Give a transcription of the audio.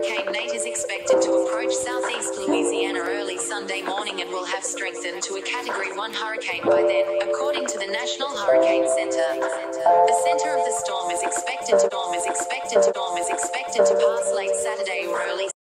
Hurricane Nate is expected to approach southeast Louisiana early Sunday morning and will have strengthened to a Category 1 hurricane by then, according to the National Hurricane Center. The center of the storm is expected to pass late Saturday or early